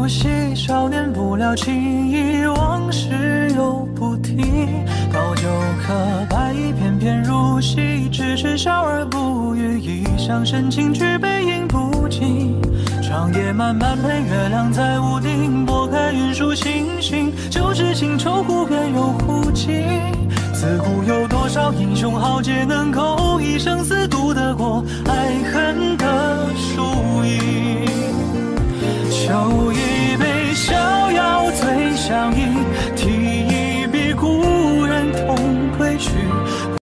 呼吸，少年不了情意，往事又不提。高酒可白衣，翩翩如戏，只是笑而不语，一厢深情举杯饮不尽。长夜漫漫陪月亮在屋顶，拨开云舒星星，就知情愁湖边有湖景。自古有多少英雄豪杰能够一生死渡得过爱恨